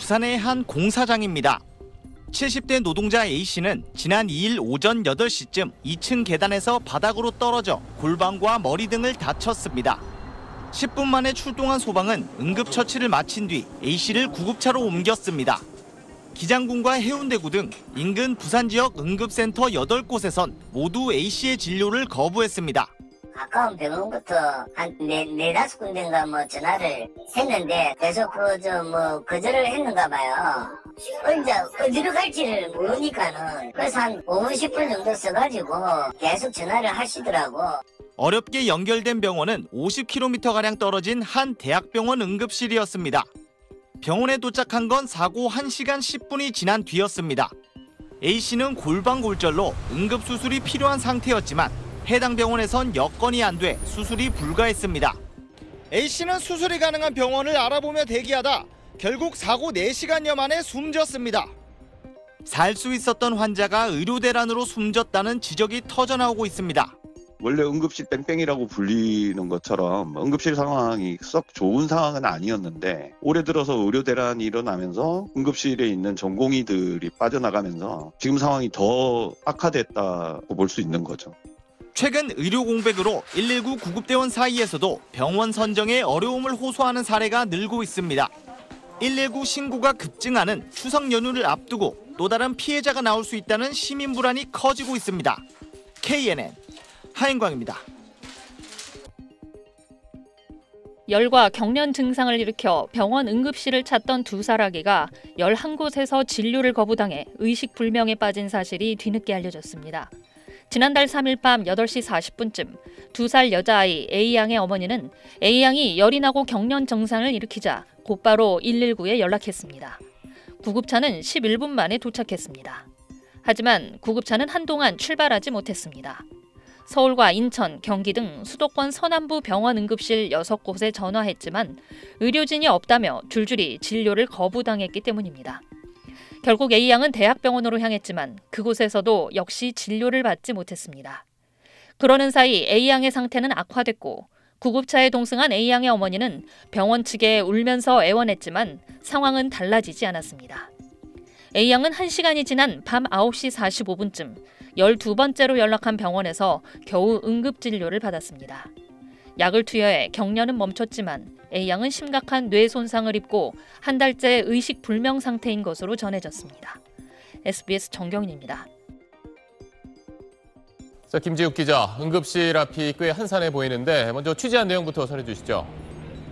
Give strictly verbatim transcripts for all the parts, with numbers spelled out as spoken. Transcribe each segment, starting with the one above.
부산의 한 공사장입니다. 칠십 대 노동자 A씨는 지난 이 일 오전 여덟 시쯤 이 층 계단에서 바닥으로 떨어져 골반과 머리 등을 다쳤습니다. 십 분 만에 출동한 소방은 응급처치를 마친 뒤 A씨를 구급차로 옮겼습니다. 기장군과 해운대구 등 인근 부산 지역 응급센터 여덟 곳에선 모두 A씨의 진료를 거부했습니다. 가까운 병원부터 한 네, 네다섯 군데인가 뭐 전화를 했는데 계속 그 저 뭐 거절을 했는가 봐요. 이제 어디로 갈지를 모르니까는 그래서 한 오 분 십 분 정도 써가지고 계속 전화를 하시더라고. 어렵게 연결된 병원은 오십 킬로미터가량 떨어진 한 대학병원 응급실이었습니다. 병원에 도착한 건 사고 한 시간 십 분이 지난 뒤였습니다. A씨는 골반 골절로 응급수술이 필요한 상태였지만 해당 병원에선 여건이 안 돼 수술이 불가했습니다. A씨는 수술이 가능한 병원을 알아보며 대기하다 결국 사고 네 시간여 만에 숨졌습니다. 살 수 있었던 환자가 의료대란으로 숨졌다는 지적이 터져나오고 있습니다. 원래 응급실 뺑뺑이라고 불리는 것처럼 응급실 상황이 썩 좋은 상황은 아니었는데 올해 들어서 의료 대란이 일어나면서 응급실에 있는 전공의들이 빠져나가면서 지금 상황이 더 악화됐다고 볼 수 있는 거죠. 최근 의료 공백으로 일일구 구급대원 사이에서도 병원 선정에 어려움을 호소하는 사례가 늘고 있습니다. 일일구 신고가 급증하는 추석 연휴를 앞두고 또 다른 피해자가 나올 수 있다는 시민 불안이 커지고 있습니다. 케이엔엔 하인광입니다. 열과 경련 증상을 일으켜 병원 응급실을 찾던 두 살아기가 열한 곳에서 진료를 거부당해 의식불명에 빠진 사실이 뒤늦게 알려졌습니다. 지난달 삼 일 밤 여덟 시 사십 분쯤 두 살 여자아이 A양의 어머니는 A양이 열이 나고 경련 증상을 일으키자 곧바로 일일구에 연락했습니다. 구급차는 십일 분 만에 도착했습니다. 하지만 구급차는 한동안 출발하지 못했습니다. 서울과 인천, 경기 등 수도권 서남부 병원 응급실 여섯 곳에 전화했지만 의료진이 없다며 줄줄이 진료를 거부당했기 때문입니다. 결국 A양은 대학병원으로 향했지만 그곳에서도 역시 진료를 받지 못했습니다. 그러는 사이 A양의 상태는 악화됐고 구급차에 동승한 A양의 어머니는 병원 측에 울면서 애원했지만 상황은 달라지지 않았습니다. A양은 한 시간이 지난 밤 아홉 시 사십오 분쯤 열두 번째로 연락한 병원에서 겨우 응급진료를 받았습니다. 약을 투여해 경련은 멈췄지만 A양은 심각한 뇌 손상을 입고 한 달째 의식불명 상태인 것으로 전해졌습니다. 에스비에스 정경인입니다. 자, 김지욱 기자, 응급실 앞이 꽤 한산해 보이는데 먼저 취재한 내용부터 전해주시죠.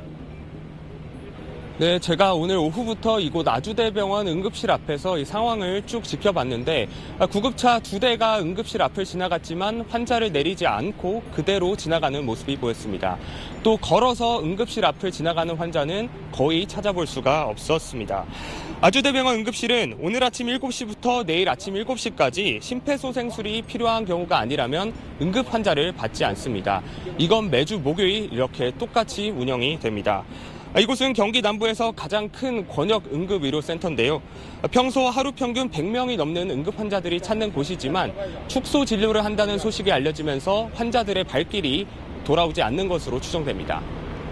네, 제가 오늘 오후부터 이곳 아주대병원 응급실 앞에서 이 상황을 쭉 지켜봤는데 구급차 두 대가 응급실 앞을 지나갔지만 환자를 내리지 않고 그대로 지나가는 모습이 보였습니다. 또 걸어서 응급실 앞을 지나가는 환자는 거의 찾아볼 수가 없었습니다. 아주대병원 응급실은 오늘 아침 일곱 시부터 내일 아침 일곱 시까지 심폐소생술이 필요한 경우가 아니라면 응급 환자를 받지 않습니다. 이건 매주 목요일 이렇게 똑같이 운영이 됩니다. 이곳은 경기 남부에서 가장 큰 권역 응급의료센터인데요. 평소 하루 평균 백 명이 넘는 응급 환자들이 찾는 곳이지만 축소 진료를 한다는 소식이 알려지면서 환자들의 발길이 돌아오지 않는 것으로 추정됩니다.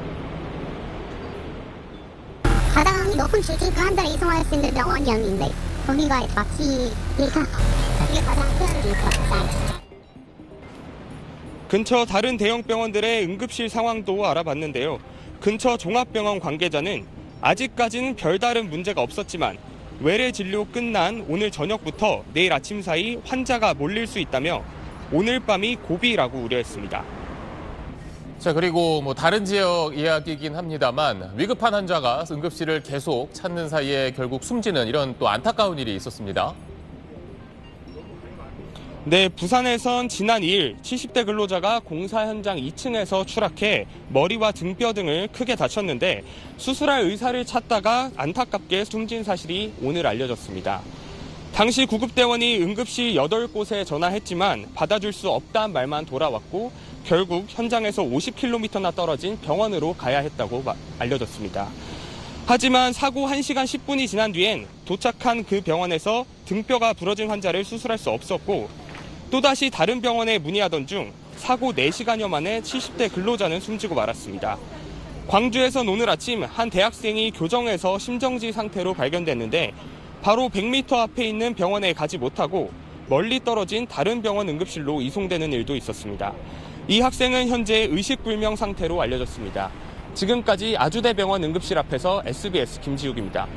가장 높은 수준 그 환자를 이송할 수 있는 병원이 여기인데 거기가 마치 그게 가장 큰 일입니다. 근처 다른 대형 병원들의 응급실 상황도 알아봤는데요. 근처 종합병원 관계자는 아직까지는 별다른 문제가 없었지만 외래 진료 끝난 오늘 저녁부터 내일 아침 사이 환자가 몰릴 수 있다며 오늘 밤이 고비라고 우려했습니다. 자, 그리고 뭐 다른 지역 이야기이긴 합니다만 위급한 환자가 응급실을 계속 찾는 사이에 결국 숨지는 이런 또 안타까운 일이 있었습니다. 네, 부산에선 지난 이 일 칠십 대 근로자가 공사 현장 이 층에서 추락해 머리와 등뼈 등을 크게 다쳤는데 수술할 의사를 찾다가 안타깝게 숨진 사실이 오늘 알려졌습니다. 당시 구급대원이 응급실 여덟 곳에 전화했지만 받아줄 수 없다는 말만 돌아왔고 결국 현장에서 오십 킬로미터나 떨어진 병원으로 가야 했다고 알려졌습니다. 하지만 사고 한 시간 십 분이 지난 뒤엔 도착한 그 병원에서 등뼈가 부러진 환자를 수술할 수 없었고 또다시 다른 병원에 문의하던 중 사고 네 시간여 만에 칠십 대 근로자는 숨지고 말았습니다. 광주에선 오늘 아침 한 대학생이 교정에서 심정지 상태로 발견됐는데 바로 백 미터 앞에 있는 병원에 가지 못하고 멀리 떨어진 다른 병원 응급실로 이송되는 일도 있었습니다. 이 학생은 현재 의식불명 상태로 알려졌습니다. 지금까지 아주대병원 응급실 앞에서 에스비에스 김지욱입니다.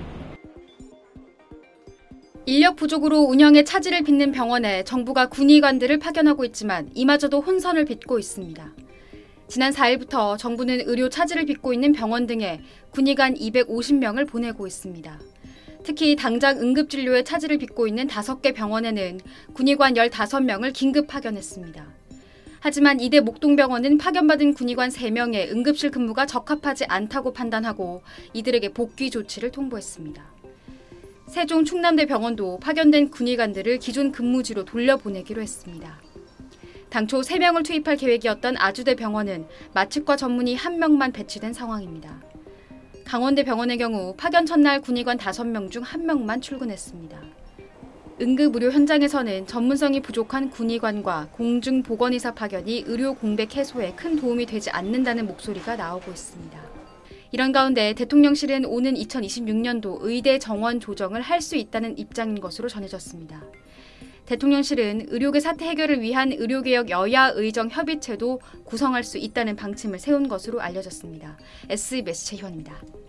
인력 부족으로 운영에 차질을 빚는 병원에 정부가 군의관들을 파견하고 있지만 이마저도 혼선을 빚고 있습니다. 지난 사 일부터 정부는 의료 차질을 빚고 있는 병원 등에 군의관 이백오십 명을 보내고 있습니다. 특히 당장 응급진료에 차질을 빚고 있는 다섯 개 병원에는 군의관 열다섯 명을 긴급 파견했습니다. 하지만 이대 목동병원은 파견받은 군의관 세 명의 응급실 근무가 적합하지 않다고 판단하고 이들에게 복귀 조치를 통보했습니다. 세종 충남대병원도 파견된 군의관들을 기존 근무지로 돌려보내기로 했습니다. 당초 세 명을 투입할 계획이었던 아주대병원은 마취과 전문의 한 명만 배치된 상황입니다. 강원대병원의 경우 파견 첫날 군의관 다섯 명 중 한 명만 출근했습니다. 응급의료 현장에서는 전문성이 부족한 군의관과 공중보건의사 파견이 의료 공백 해소에 큰 도움이 되지 않는다는 목소리가 나오고 있습니다. 이런 가운데 대통령실은 오는 이천이십육 년도 의대 정원 조정을 할 수 있다는 입장인 것으로 전해졌습니다. 대통령실은 의료계 사태 해결을 위한 의료개혁 여야 의정 협의체도 구성할 수 있다는 방침을 세운 것으로 알려졌습니다. 에스비에스 최희원입니다.